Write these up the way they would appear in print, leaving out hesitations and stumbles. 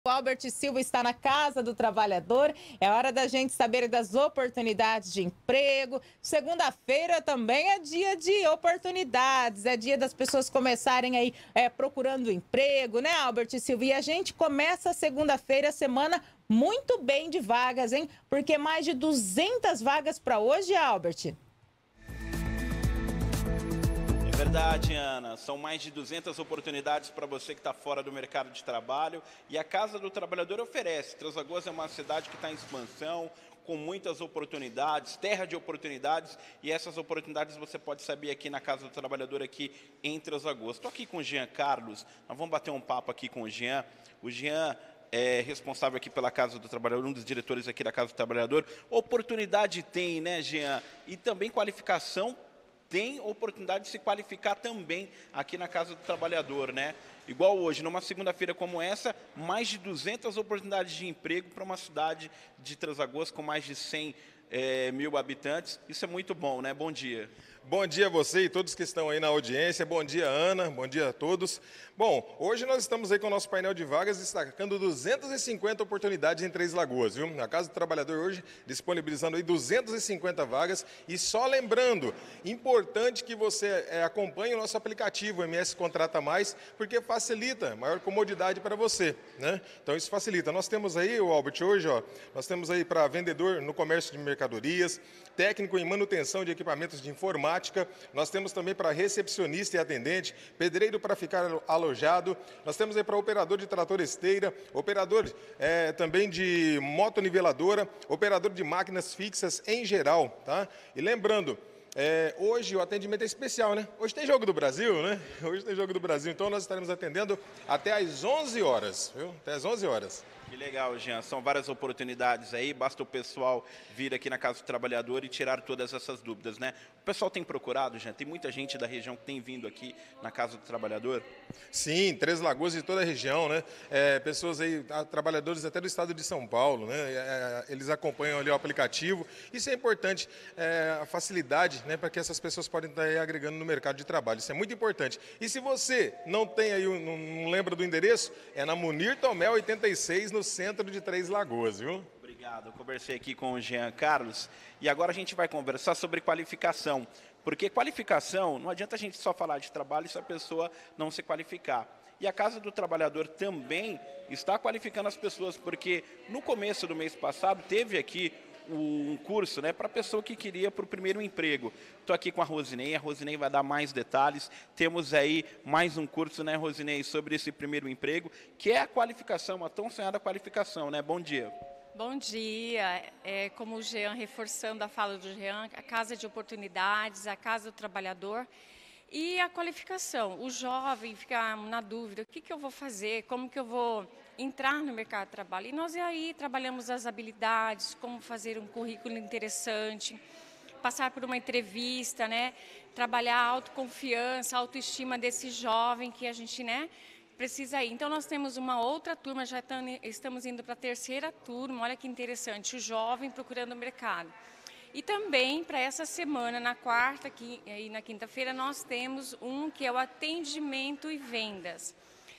O Albert Silva está na Casa do Trabalhador. É hora da gente saber das oportunidades de emprego. Segunda-feira também é dia de oportunidades, é dia das pessoas começarem aí procurando emprego, né, Albert Silva? E a gente começa a segunda-feira, a semana muito bem de vagas, hein? Porque mais de 200 vagas para hoje, Albert. É verdade, Ana. São mais de 200 oportunidades para você que está fora do mercado de trabalho. E a Casa do Trabalhador oferece. Três Lagoas é uma cidade que está em expansão, com muitas oportunidades, terra de oportunidades. E essas oportunidades você pode saber aqui na Casa do Trabalhador, aqui em Três Lagoas. Estou aqui com o Jean Carlos. Nós vamos bater um papo aqui com o Jean. O Jean é responsável aqui pela Casa do Trabalhador, um dos diretores aqui da Casa do Trabalhador. Oportunidade tem, né, Jean? E também qualificação. Tem oportunidade de se qualificar também aqui na Casa do Trabalhador, né? Igual hoje, numa segunda-feira como essa, mais de 200 oportunidades de emprego para uma cidade de Três Lagoas com mais de 100 mil habitantes. Isso é muito bom, né? Bom dia. Bom dia a você e todos que estão aí na audiência. Bom dia, Ana. Bom dia a todos. Bom, hoje nós estamos aí com o nosso painel de vagas destacando 250 oportunidades em Três Lagoas, viu? A Casa do Trabalhador hoje disponibilizando aí 250 vagas. E só lembrando, importante que você acompanhe o nosso aplicativo MS Contrata Mais, porque facilita, maior comodidade para você, né? Então isso facilita. Nós temos aí, o Albert, hoje, ó, nós temos aí para vendedor no comércio de mercadorias, técnico em manutenção de equipamentos de informática, nós temos também para recepcionista e atendente, pedreiro para ficar alojado, nós temos aí para operador de trator esteira, operador também de motoniveladora, operador de máquinas fixas em geral, tá? E lembrando, hoje o atendimento é especial, né? Hoje tem Jogo do Brasil, né? Hoje tem Jogo do Brasil, então nós estaremos atendendo até às 11 horas, viu? Até às 11 horas. Que legal, Jean. São várias oportunidades aí, basta o pessoal vir aqui na Casa do Trabalhador e tirar todas essas dúvidas, né? O pessoal tem procurado, Jean? Tem muita gente da região que tem vindo aqui na Casa do Trabalhador? Sim, Três Lagoas e toda a região, né? Pessoas aí, trabalhadores até do estado de São Paulo, né? Eles acompanham ali o aplicativo. Isso é importante, a facilidade, né? Para que essas pessoas podem estar aí agregando no mercado de trabalho. Isso é muito importante. E se você não tem aí, não lembra do endereço, é na Munir Tomé 86, no centro de Três Lagoas, viu? Obrigado. Eu conversei aqui com o Jean Carlos e agora a gente vai conversar sobre qualificação. Porque qualificação, não adianta a gente só falar de trabalho se a pessoa não se qualificar. E a Casa do Trabalhador também está qualificando as pessoas, porque no começo do mês passado teve aqui um curso, né, para a pessoa que queria para o primeiro emprego. Estou aqui com a Rosinei vai dar mais detalhes. Temos aí mais um curso, né, Rosinei, sobre esse primeiro emprego, que é a qualificação, a tão sonhada qualificação, né? Bom dia. Bom dia. Como o Jean, reforçando a fala do Jean, a Casa de Oportunidades, a Casa do Trabalhador e a qualificação. O jovem fica na dúvida, o que eu vou fazer, como que eu vou entrar no mercado de trabalho. E nós aí trabalhamos as habilidades, como fazer um currículo interessante, passar por uma entrevista, né? Trabalhar a autoconfiança, a autoestima desse jovem que a gente, né, precisa ir. Então, nós temos uma outra turma, já estamos indo para a terceira turma, olha que interessante, o jovem procurando o mercado. E também, para essa semana, na quarta e na quinta-feira, nós temos um que é o atendimento e vendas.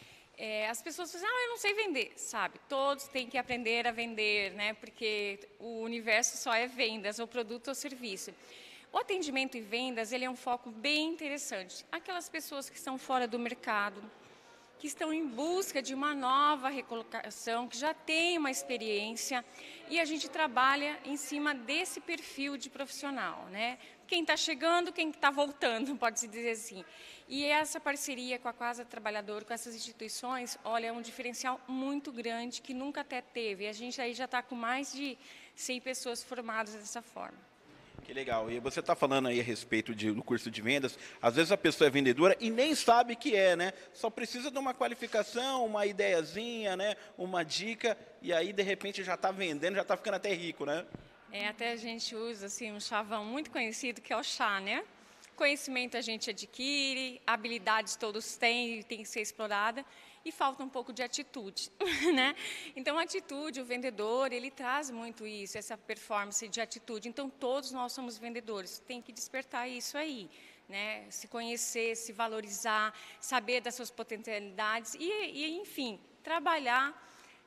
As pessoas falam, eu não sei vender, sabe? Todos têm que aprender a vender, né? Porque o universo só é vendas, ou produto ou serviço. O atendimento e vendas, ele é um foco bem interessante. Aquelas pessoas que estão fora do mercado, que estão em busca de uma nova recolocação, que já tem uma experiência, e a gente trabalha em cima desse perfil de profissional, né? Quem está chegando, quem está voltando, pode-se dizer assim. E essa parceria com a Casa do Trabalhador, com essas instituições, olha, é um diferencial muito grande que nunca até teve. A gente aí já está com mais de 100 pessoas formadas dessa forma. Que legal. E você está falando aí a respeito do curso de vendas. Às vezes a pessoa é vendedora e nem sabe que é, né? Só precisa de uma qualificação, uma ideiazinha, né? Uma dica, e aí de repente já está vendendo, já está ficando até rico, né? Até a gente usa assim, um chavão muito conhecido que é o chá, né? Conhecimento a gente adquire, habilidades todos têm e tem que ser explorada. E falta um pouco de atitude, né? Então, a atitude, o vendedor, ele traz muito isso, essa performance de atitude. Então, todos nós somos vendedores, tem que despertar isso aí, né? Se conhecer, se valorizar, saber das suas potencialidades e enfim, trabalhar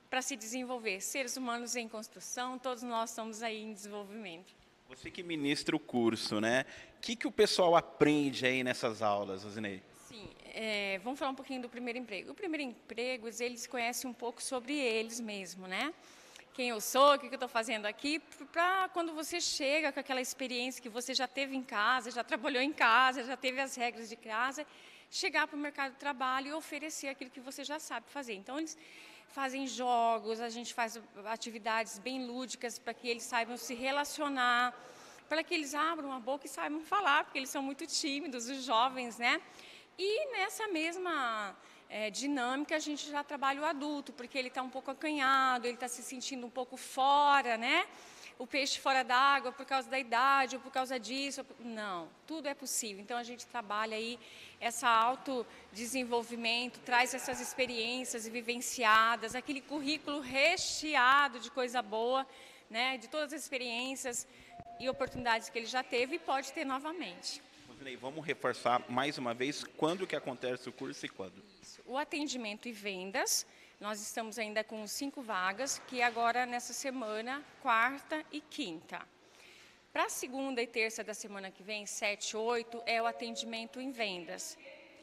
para se desenvolver. Seres humanos em construção, todos nós estamos aí em desenvolvimento. Você que ministra o curso, né? O que o pessoal aprende aí nessas aulas, Rosinei? Sim, vamos falar um pouquinho do primeiro emprego. O primeiro emprego, eles conhecem um pouco sobre eles mesmo, né? Quem eu sou, o que eu estou fazendo aqui, para quando você chega com aquela experiência que você já teve em casa, já trabalhou em casa, já teve as regras de casa, chegar para o mercado de trabalho e oferecer aquilo que você já sabe fazer. Então, eles fazem jogos, a gente faz atividades bem lúdicas para que eles saibam se relacionar, para que eles abram a boca e saibam falar, porque eles são muito tímidos, os jovens, né? E nessa mesma dinâmica, a gente já trabalha o adulto, porque ele está um pouco acanhado, ele está se sentindo um pouco fora, né? O peixe fora d'água por causa da idade ou por causa disso. Não, tudo é possível. Então, a gente trabalha aí essa autodesenvolvimento, traz essas experiências vivenciadas, aquele currículo recheado de coisa boa, né? De todas as experiências e oportunidades que ele já teve e pode ter novamente. Vamos reforçar mais uma vez quando que acontece o curso e quando? O atendimento e vendas, nós estamos ainda com 5 vagas, que agora nessa semana, quarta e quinta. Para a segunda e terça da semana que vem, 7 e 8, é o atendimento em vendas.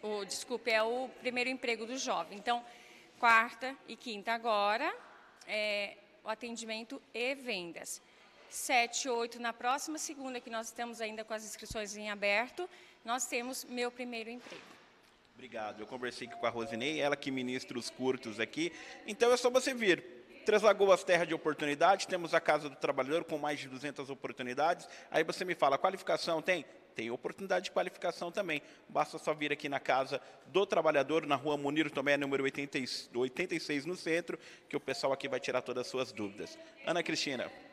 É o primeiro emprego do jovem. Então, quarta e quinta agora, é o atendimento e vendas. 7 e 8 na próxima segunda, que nós estamos ainda com as inscrições em aberto, nós temos meu primeiro emprego. Obrigado. Eu conversei com a Rosinei, ela que ministra os cursos aqui. Então é só você vir. Três Lagoas, terra de oportunidade. Temos a Casa do Trabalhador com mais de 200 oportunidades. Aí você me fala, qualificação tem? Tem oportunidade de qualificação também. Basta só vir aqui na Casa do Trabalhador, na Rua Munir Tomé, número 86 no centro, que o pessoal aqui vai tirar todas as suas dúvidas. Ana Cristina.